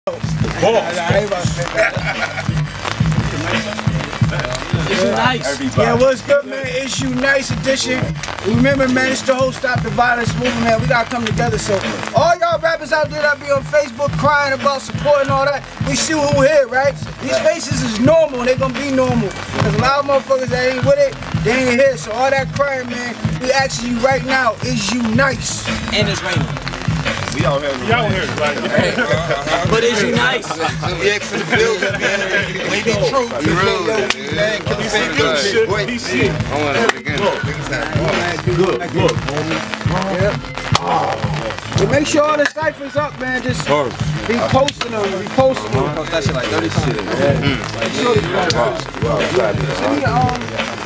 Nice. Yeah, what's good, man? Issue Nice edition. Remember, man, it's the whole Stop the Violence movement, man. We gotta come together. So, all y'all rappers out there that be on Facebook crying about support and all that, we see who here, right? These faces is normal. They gonna be normal. Cause a lot of motherfuckers that ain't with it, they ain't here. So all that crying, man, we asking you right now, is you nice? And it's raining. We all here. Y'all here, right? But is you nice? We extra the building, man. We be true. Man, can we see good shit? He shit. I want to again. Good. But make sure all the ciphers up, man. Just be posting them. Be posting them. Post that shit like 30 times. Give me